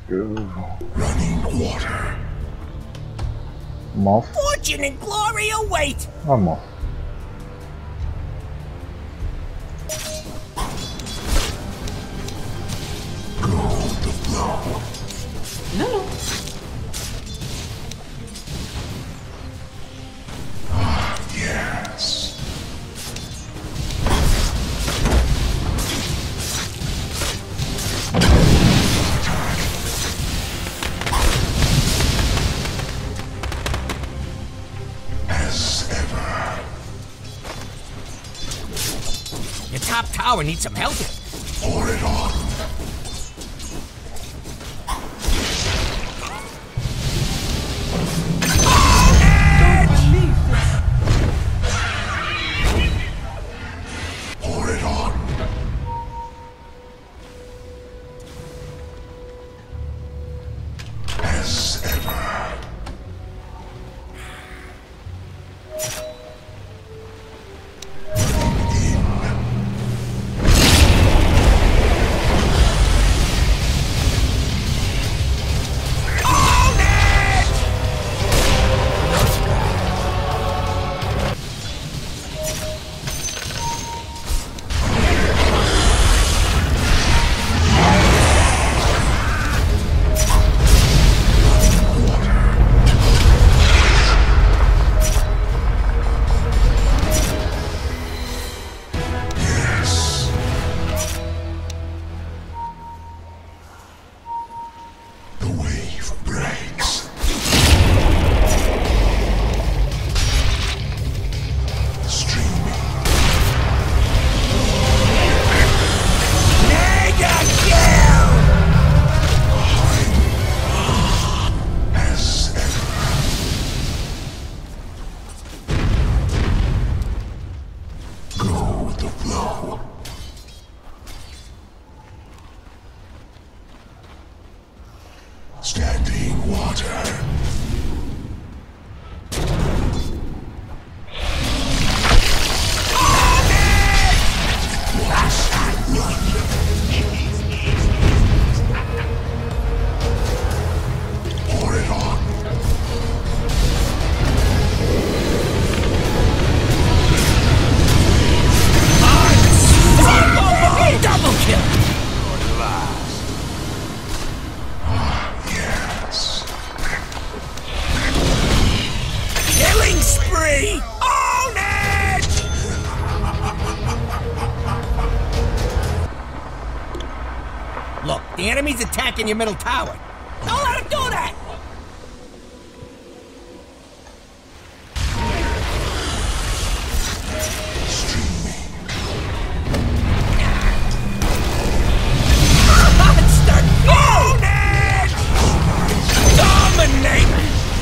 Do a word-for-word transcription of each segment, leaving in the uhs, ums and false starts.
Go. Running water. I'm off. Fortune and glory await! I'm off. Go with the flow. No, no. Ah, yes. As ever. Your top tower needs some help. Pour it on. Pour it on. As ever. Yes. The wave breaks. Streaming. Mega kill! As ever. Go with the flow. Standing water. Pour it on. Double kill! Yes. Killing spree! Own it! Look, the enemy's attacking your middle tower. Don't let him do that! Streaming. Monster! Own it! Dominate!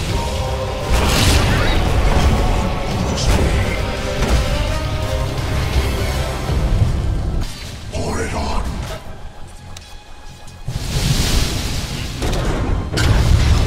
Pour it on.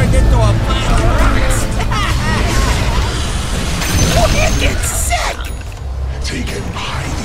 turned into a pile of rocks. Wicked sick! Taken by the